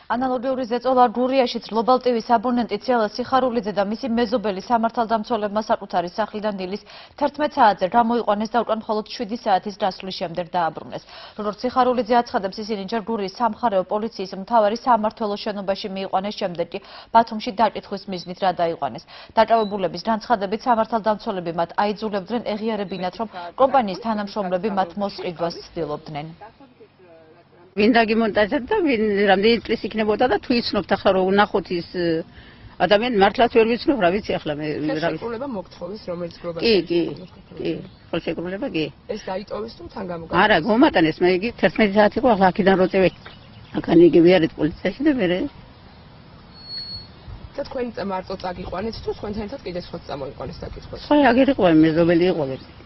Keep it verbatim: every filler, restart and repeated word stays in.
ანალოგიური ზეწოლა გურიაშიც გლობალ ტივის აბონენტი ციალა სიხარულიძე და მისი მეზობელი სამართალდამცველებმა საკუთარი სახლიდან დილის თერთმეტ საათზე გამოიყვანეს და უკან მხოლოდ შვიდი საათის დასვლის შემდეგ დააბრუნეს. როგორც სიხარულიძე აცხადებს, ისინი ჯერ გურიის სამხარეო პოლიციის მთავარი სამმართველოს შენობაში მიიყვანეს, შემდეგ კი ბათუმში დაკითხვის მიზნით რა დაიყვანეს. დაჭავებულების განცხადებით სამართალდამცველები მათ აიძულებდნენ ეღიარებინათ, რომ კომპანიის თანამშრომლები მათ მოსყიდვას ცდილობდნენ. ვინ დაგიმონტაჟებდა, ვინ რამდენი წლის იქნებოდა და თუ იცნობთ ახლა რომ ნახოთ ის ადამიანი მართლაც ვერ ვიცნობ რა ვიცი ახლა მე რა ვიცი. შეკრულება მოგთხოვეს რომელიც პროგრამა. კი, კი, კი. ხელშეკრულება კი. ეს დაიტოვეს თუ თან გამოგა. არა, გომატანეს მე იგი თერთმეტი საათი იყო ახლა აქედან რო წევე. აქან იგი ვიარეთ პოლიციაში და მე და თქვენ მარტო წაგიყვანეთ თუ თქვენთან ერთად კიდე სხვა წამოიყვანეს დაკითხვა. ხო, აგერ იყო მეზობელი იყო.